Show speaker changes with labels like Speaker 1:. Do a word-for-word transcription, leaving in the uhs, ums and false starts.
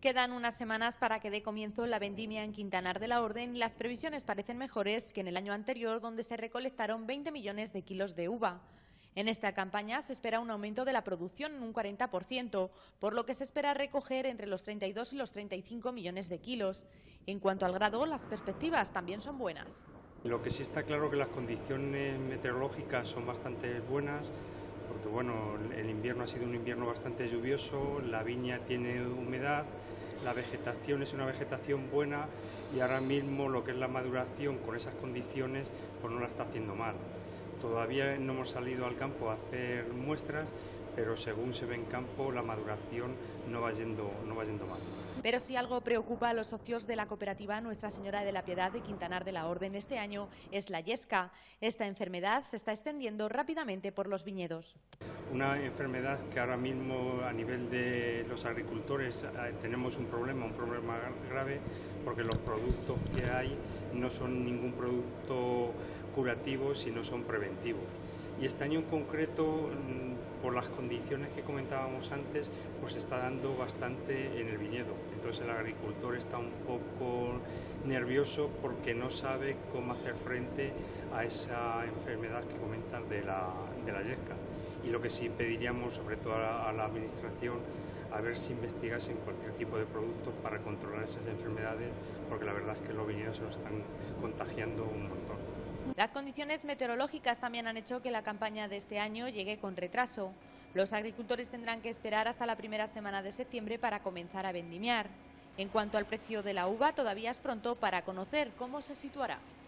Speaker 1: Quedan unas semanas para que dé comienzo la vendimia en Quintanar de la Orden y las previsiones parecen mejores que en el año anterior, donde se recolectaron veinte millones de kilos de uva. En esta campaña se espera un aumento de la producción en un cuarenta por ciento, por lo que se espera recoger entre los treinta y dos y los treinta y cinco millones de kilos. En cuanto al grado, las perspectivas también son buenas.
Speaker 2: Lo que sí está claro es que las condiciones meteorológicas son bastante buenas, porque bueno, el invierno ha sido un invierno bastante lluvioso, la viña tiene humedad, la vegetación es una vegetación buena y ahora mismo lo que es la maduración con esas condiciones pues no la está haciendo mal. Todavía no hemos salido al campo a hacer muestras, pero según se ve en campo la maduración no va yendo, no va yendo mal.
Speaker 1: Pero si algo preocupa a los socios de la cooperativa Nuestra Señora de la Piedad de Quintanar de la Orden este año es la yesca. Esta enfermedad se está extendiendo rápidamente por los viñedos.
Speaker 2: Una enfermedad que ahora mismo a nivel de los agricultores tenemos un problema, un problema grave, porque los productos que hay no son ningún producto curativo, sino son preventivos. Y este año en concreto, por las condiciones que comentábamos antes, pues se está dando bastante en el viñedo. Entonces el agricultor está un poco nervioso porque no sabe cómo hacer frente a esa enfermedad que comentan de la, de la yesca. Y lo que sí pediríamos, sobre todo a la, a la administración, a ver si investigasen cualquier tipo de producto para controlar esas enfermedades, porque la verdad es que los viñedos se los están contagiando un montón.
Speaker 1: Las condiciones meteorológicas también han hecho que la campaña de este año llegue con retraso. Los agricultores tendrán que esperar hasta la primera semana de septiembre para comenzar a vendimiar. En cuanto al precio de la uva, todavía es pronto para conocer cómo se situará.